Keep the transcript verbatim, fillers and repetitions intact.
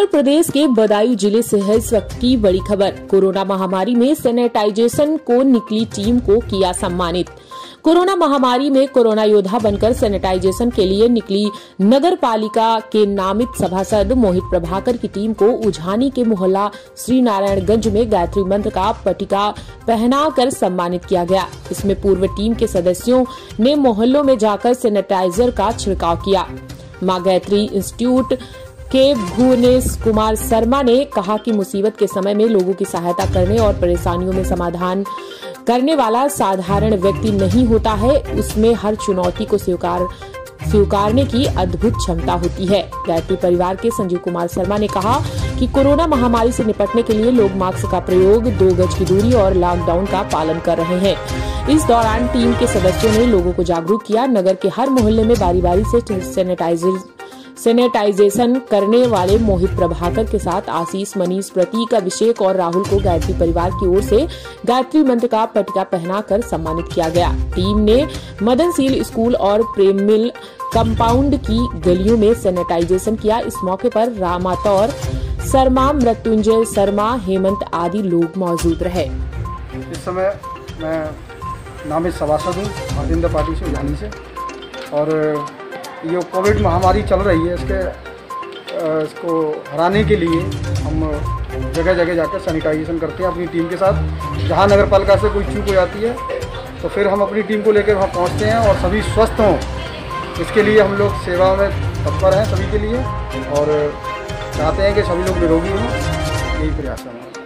उत्तर प्रदेश के बदायूं जिले से है इस वक्त की बड़ी खबर। कोरोना महामारी में सैनिटाइजेशन को निकली टीम को किया सम्मानित। कोरोना महामारी में कोरोना योद्धा बनकर सैनिटाइजेशन के लिए निकली नगर पालिका के नामित सभासद मोहित प्रभाकर की टीम को उझानी के मोहल्ला श्री नारायणगंज में गायत्री मंत्र का पटिका पहनाकर सम्मानित किया गया। इसमें पूर्व टीम के सदस्यों ने मोहल्लों में जाकर सैनिटाइजर का छिड़काव किया। मां गायत्री इंस्टीट्यूट के भुवनेश कुमार शर्मा ने कहा कि मुसीबत के समय में लोगों की सहायता करने और परेशानियों में समाधान करने वाला साधारण व्यक्ति नहीं होता है, उसमें हर चुनौती को स्वीकार स्वीकारने की अद्भुत क्षमता होती है। गायत्री परिवार के संजीव कुमार शर्मा ने कहा कि कोरोना महामारी से निपटने के लिए लोग मास्क का प्रयोग, दो गज की दूरी और लॉकडाउन का पालन कर रहे हैं। इस दौरान टीम के सदस्यों ने लोगों को जागरूक किया। नगर के हर मोहल्ले में बारी बारी से सैनिटाइजर सैनिटाइजेशन करने वाले मोहित प्रभाकर के साथ आशीष, मनीष, प्रतीक, अभिषेक और राहुल को गायत्री परिवार की ओर से गायत्री मंत्र का पटिका पहनाकर सम्मानित किया गया। टीम ने मदनशील स्कूल और प्रेम मिल कंपाउंड की गलियों में सैनिटाइजेशन किया। इस मौके पर रामातौर शर्मा, मृत्युंजय शर्मा, हेमंत आदि लोग मौजूद रहे। इस समय मैं नामित सभासद हूँ भारतीय जनता पार्टी से उझानी से, और ये कोविड महामारी चल रही है, इसके इसको हराने के लिए हम जगह जगह जाकर सैनिटाइजेशन करते हैं अपनी टीम के साथ। जहाँ नगर पालिका से कोई चूक हो जाती है तो फिर हम अपनी टीम को लेकर वहाँ पहुँचते हैं और सभी स्वस्थ हों, इसके लिए हम लोग सेवा में तत्पर हैं सभी के लिए, और चाहते हैं कि सभी लोग निरोगी हों। यही प्रयास है हमारा।